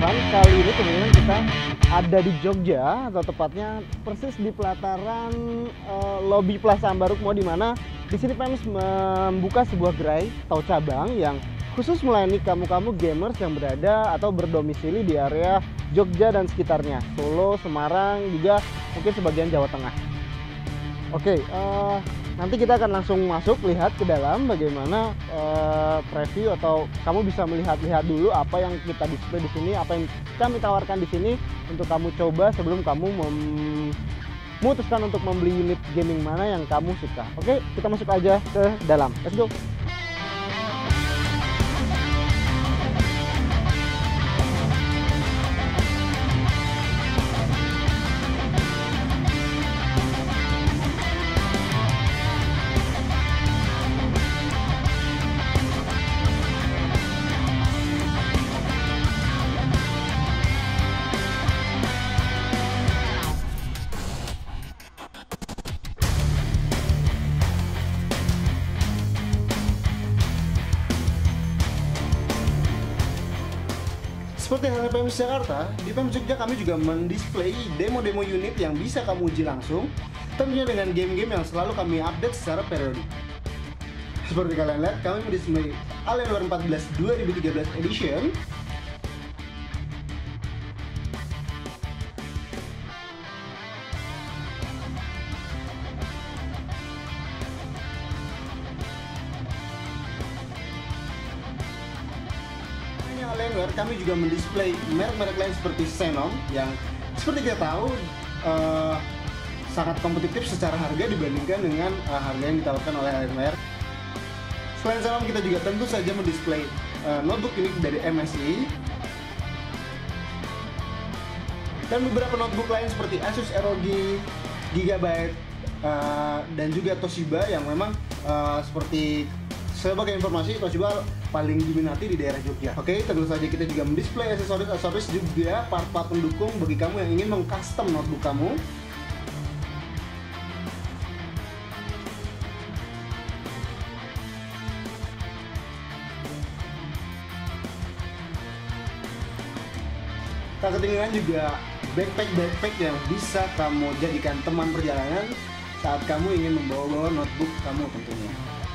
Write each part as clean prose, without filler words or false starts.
teman-teman, kali ini kemudian kita ada di Jogja, atau tepatnya persis di pelataran lobi Plaza Ambaruk Mall, di mana di sini Pems membuka sebuah gerai atau cabang yang khusus melayani kamu-kamu gamers yang berada atau berdomisili di area Jogja dan sekitarnya, Solo, Semarang, juga mungkin sebagian Jawa Tengah. Oke, nanti kita akan langsung masuk lihat ke dalam bagaimana preview, atau kamu bisa melihat-lihat dulu apa yang kita display di sini, apa yang kami tawarkan di sini untuk kamu coba sebelum kamu memutuskan untuk membeli unit gaming mana yang kamu suka. Oke, kita masuk aja ke dalam. Let's go. Seperti halnya Pems Jakarta, di Pems Jogja kami juga mendisplay demo-demo unit yang bisa kamu uji langsung, tentunya dengan game-game yang selalu kami update secara periodik. Seperti kalian lihat, kami mendisplay Alienware 14 2013 Edition, Alienware kami juga mendisplay merek-merek lain seperti Xenon yang seperti kita tahu sangat kompetitif secara harga dibandingkan dengan harga yang ditawarkan oleh Alienware. Selain Xenon, kita juga tentu saja mendisplay notebook ini dari MSI dan beberapa notebook lain seperti Asus ROG, Gigabyte, dan juga Toshiba yang memang seperti sebagai informasi, Toshiba paling diminati di daerah Jogja. Oke, tentu saja kita juga mendisplay aksesoris juga part-part pendukung bagi kamu yang ingin mengcustom notebook kamu. Tak ketinggalan juga backpack yang bisa kamu jadikan teman perjalanan saat kamu ingin membawa notebook kamu tentunya.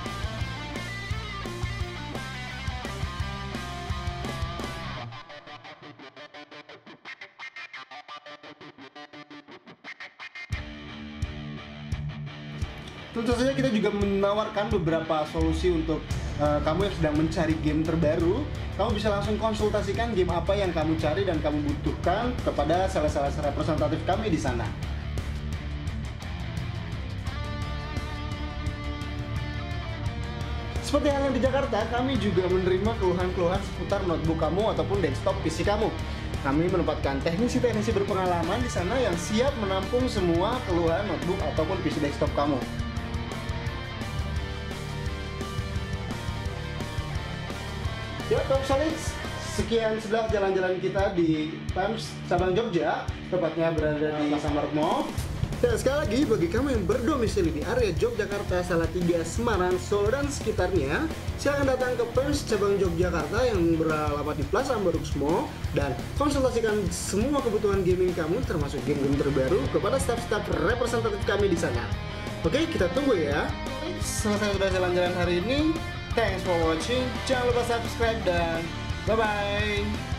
Tentu saja kita juga menawarkan beberapa solusi untuk kamu yang sedang mencari game terbaru. Kamu bisa langsung konsultasikan game apa yang kamu cari dan kamu butuhkan kepada salah satu representatif kami di sana. Seperti halnya di Jakarta, kami juga menerima keluhan-keluhan seputar notebook kamu ataupun desktop PC kamu. Kami menempatkan teknisi-teknisi berpengalaman di sana yang siap menampung semua keluhan notebook ataupun PC desktop kamu. Ya, Pemsolids, sekian sudah jalan-jalan kita di Pems cabang Jogja, tepatnya berada di Plaza Ambaruk Mall. Dan sekali lagi, bagi kamu yang berdomisili di area Yogyakarta, Salatiga, Semarang, Solo, dan sekitarnya, silahkan datang ke Pems cabang Yogyakarta yang beralamat di Plaza Ambaruk Mall dan konsultasikan semua kebutuhan gaming kamu, termasuk game-game terbaru, kepada staf-staf representatif kami di sana. Oke, kita tunggu ya. Selesai sudah jalan-jalan hari ini. Thanks for watching. Jangan lupa subscribe dan bye-bye.